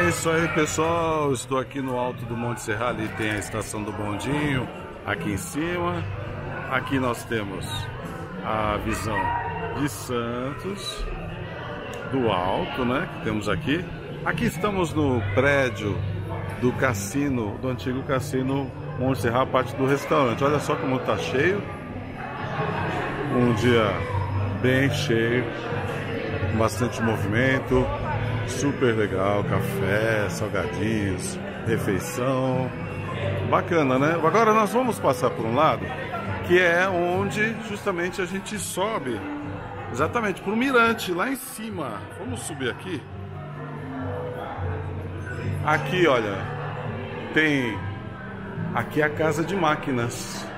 É isso aí, pessoal. Estou aqui no alto do Monte Serra. Ali tem a estação do bondinho aqui em cima. Aqui nós temos a visão de Santos do alto, né? Que temos aqui. Aqui estamos no prédio do cassino, do antigo cassino Monte Serra, a parte do restaurante. Olha só como está cheio. Um dia bem cheio, bastante movimento. Super legal, café, salgadinhos, refeição, bacana, né? Agora nós vamos passar por um lado, que é onde justamente a gente sobe, exatamente, para o mirante, lá em cima. Vamos subir aqui. Aqui, olha, tem, aqui é a casa de máquinas.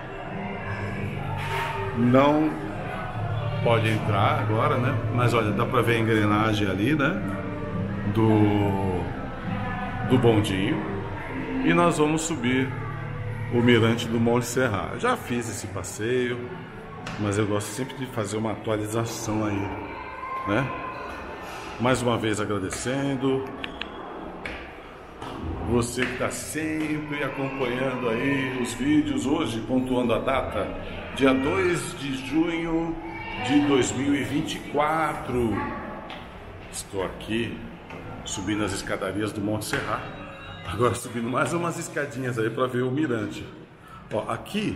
Não pode entrar agora, né? Mas olha, dá para ver a engrenagem ali, né? Do bondinho, e nós vamos subir o mirante do Monte Serra. Já fiz esse passeio, mas eu gosto sempre de fazer uma atualização aí, né? Mais uma vez agradecendo você que está sempre acompanhando aí os vídeos. Hoje, pontuando a data, dia 2 de junho de 2024, estou aqui subindo as escadarias do Monte Serra. Agora subindo mais umas escadinhas aí para ver o mirante. Ó, aqui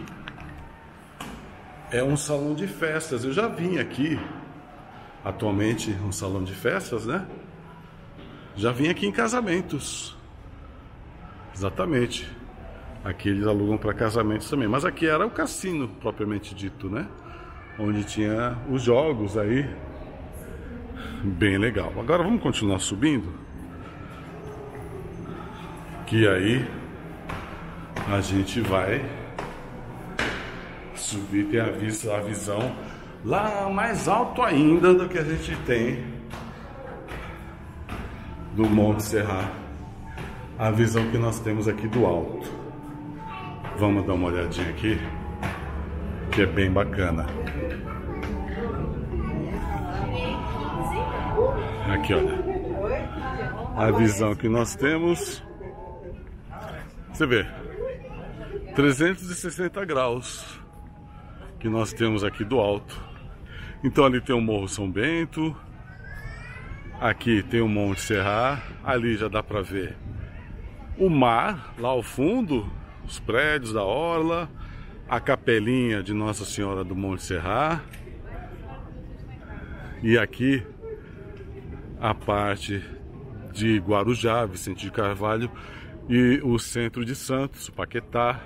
é um salão de festas. Eu já vim aqui, atualmente um salão de festas, né? Já vim aqui em casamentos. Exatamente. Aqui eles alugam para casamentos também. Mas aqui era o cassino propriamente dito, né? Onde tinha os jogos aí. Bem legal. Agora vamos continuar subindo, que aí a gente vai subir, tem a visão lá mais alto ainda do que a gente tem do Monte Serra. A visão que nós temos aqui do alto. Vamos dar uma olhadinha aqui, que é bem bacana. Aqui, olha, a visão que nós temos. Você vê, 360 graus que nós temos aqui do alto. Então ali tem o Morro São Bento, aqui tem o Monte Serra, ali já dá para ver o mar lá ao fundo, os prédios da orla, a capelinha de Nossa Senhora do Monte Serra, e aqui a parte de Guarujá, Vicente de Carvalho, e o centro de Santos, o Paquetá.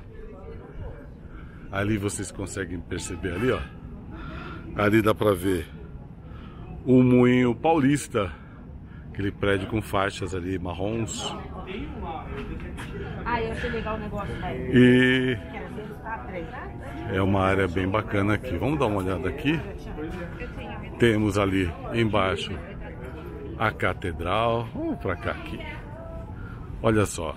Ali vocês conseguem perceber ali, ó. Ali dá pra ver o Moinho Paulista, aquele prédio com faixas ali marrons. Ah, eu achei legal o negócio. E é uma área bem bacana aqui. Vamos dar uma olhada aqui. Temos ali embaixo a catedral. Vamos pra cá aqui. Olha só.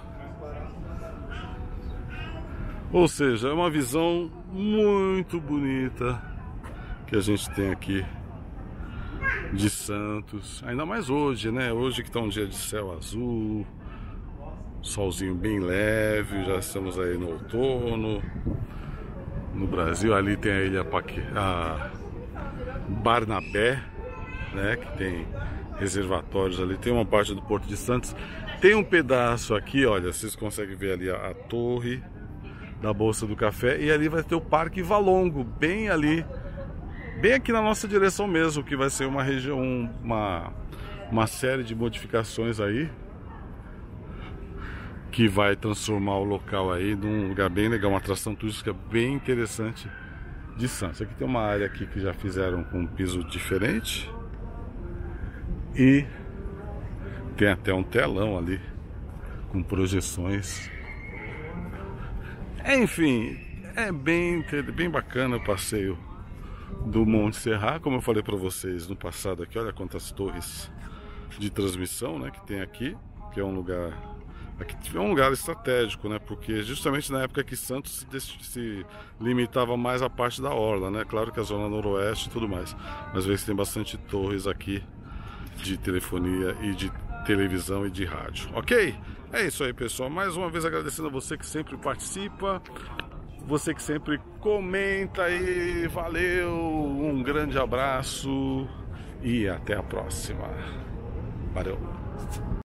Ou seja, é uma visão muito bonita que a gente tem aqui de Santos. Ainda mais hoje, né? Hoje que está um dia de céu azul, solzinho bem leve, já estamos aí no outono. No Brasil, ali tem a ilha Barnabé, né? Que tem reservatórios ali. Tem uma parte do Porto de Santos. Tem um pedaço aqui, olha, vocês conseguem ver ali a torre da Bolsa do Café, e ali vai ter o Parque Valongo, bem ali, bem aqui na nossa direção mesmo, que vai ser uma região, uma série de modificações aí, que vai transformar o local aí num lugar bem legal, uma atração turística bem interessante de Santos. Aqui tem uma área aqui que já fizeram com um piso diferente, e tem até um telão ali com projeções. Enfim, é bem bacana o passeio do Monte Serra. Como eu falei para vocês no passado aqui, olha quantas torres de transmissão, né, que tem aqui, que é um lugar, aqui é um lugar estratégico, né, porque justamente na época que Santos se limitava mais à parte da orla, né, claro que a zona noroeste e tudo mais, mas vejo que tem bastante torres aqui de telefonia e de televisão e de rádio, ok? É isso aí, pessoal. Mais uma vez agradecendo a você que sempre participa, você que sempre comenta aí. Valeu, um grande abraço e até a próxima. Valeu.